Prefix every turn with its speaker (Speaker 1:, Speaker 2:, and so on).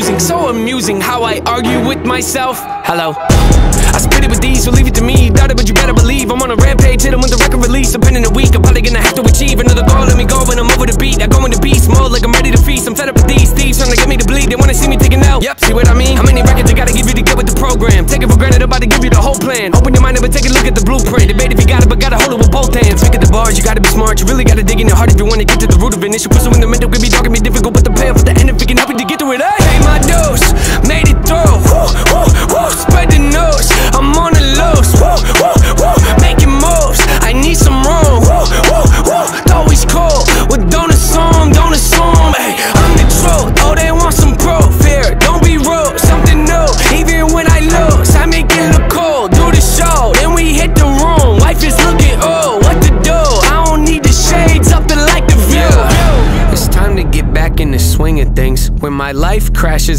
Speaker 1: confusing, so amusing how I argue with myself. Hello, I spit it with these, so leave it to me. Doubt it, but you better believe I'm on a rampage, hit 'em with the record release. I'm in a week, I'm probably gonna have to achieve another goal. Let me go when I'm over the beat. I go into beast mode like I'm ready to feast. I'm fed up with these thieves trying to get me to bleed. They wanna see me taking out. Yep, see what I mean? How many records I gotta give you to get with the program? Take it for granted, I'm about to give you the whole plan. Open your mind up and take a look at the blueprint. Debate if you got it, but gotta hold it with both hands. Pick at the bars, you gotta be smart. You really gotta dig in your heart if you wanna get to the root of it. Issue pursuing the mental could be dark and be difficult, but the payoff at the end if it can help you to get through it. Hey, pay my dues, made it through. Woo, woo, woo, spread the news. I'm on the loose. Woo, woo, woo, making moves. I need some room. Woo, woo, woo, always cool. Well, don't assume, don't assume. Hey, I'm the truth. Oh, they want some proof here. Don't be rude. Something new. Even when I lose, I make it look cool. Do the show, then we hit the room. Life is looking old. What to do? I don't need the shades up to like the view. It's time to get back in the swing of things. When my life crashes